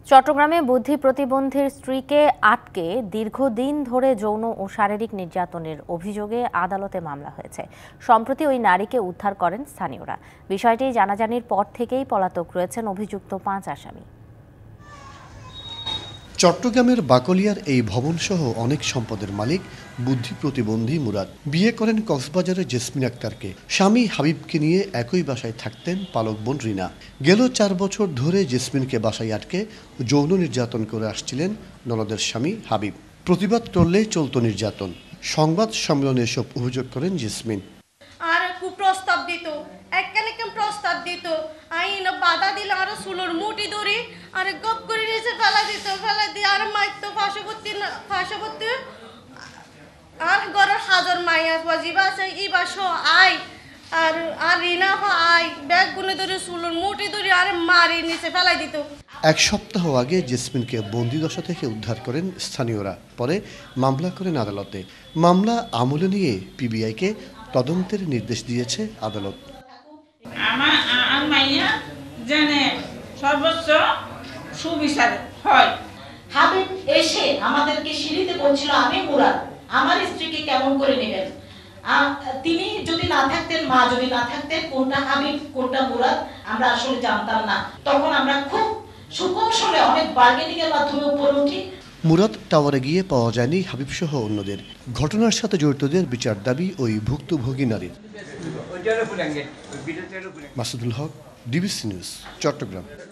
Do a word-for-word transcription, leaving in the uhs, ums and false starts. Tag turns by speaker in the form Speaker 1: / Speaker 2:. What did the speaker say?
Speaker 1: চট্টগ্রামে বুদ্ধি প্রতিবন্ধীর স্ত্রীকে আটকে দীর্ঘদিন ধরে যৌন ও শারীরিক নির্যাতনের অভিযোগে আদালতে মামলা হয়েছে। সম্প্রতি ওই নারীকে উদ্ধার করেন স্থানীয়রা। বিষয়টি জানাজানির পর থেকেই পলাতক রয়েছেন অভিযুক্ত পাঁচ আসামি।
Speaker 2: চট্টগ্রামের বাকলিয়ার এই ভবনসহ অনেক সম্পদের মালিক বুদ্ধি প্রতিবন্ধী মুরাদ বিয়ে করেন কক্সবাজারের জেসমিন আক্তারকে। স্বামী হাবিবকে নিয়ে একই বাসায় থাকতেন পালক বোন রিনা। গেল চার বছর ধরে জেসমিনকে বাসায় আটকে যৌন নির্যাতন করে আসছিলেন ননদের স্বামী হাবিব। প্রতিবাদ করলেই চলত নির্যাতন। সংবাদ সম্মেলনে এসব অভিযোগ করেন জেসমিন।
Speaker 3: আর কুপ্রস্তাব দিত, একখান একখান প্রস্তাব দিত, আইন বাধা দিলে আরো সুলোর মুটি ধরি আর গপ করে নিচে ফেলা দিত, ফেলা দিয়ে আর মাইতো ফাঁসবর্তী ফাঁসবর্তী আর ঘরের হাজার মাইয়া বাজিবা আছে ইবাস আই আর আর রিনা আই ব্যাগ গুনে ধরে সুলোর মুটি ধরি আর মারি নিচে ফেলাই দিত।
Speaker 2: এক সপ্তাহ আগে জেসমিনকে বন্দিদশা থেকে উদ্ধার করেন স্থানীয়রা। পরে মামলা করেন আদালতে। মামলা আমলে নিয়ে পিবিআইকে তদন্তের নির্দেশ দিয়েছে আদালত।
Speaker 4: আমার আর মাইয়া জানে সর্বোচ্চ সুবিচার হয়।
Speaker 5: হাবিব এসে আমাদেরকে সিঁড়িতে বলছিল, আমি মুরাদ, আমার স্ত্রীকে কেমন করে নেবেন। তিনি যদি না থাকতেন, মা যদি না থাকতেন, কোনটা হাবিব কোনটা মুরাদ আমরা আসলে জানতাম না। তখন আমরা খুব সুকৌশলে অনেক বার্গেনিং এর মাধ্যমে উপরে উঠি।
Speaker 2: মুরাদ টাওয়ারে গিয়ে পাওয়া যায়নি হাবিব সহ অন্যদের। ঘটনার সাথে জড়িতদের বিচার দাবি ওই ভুক্তভোগী নারীর। Masudul Haque, DBC news, Chittagong.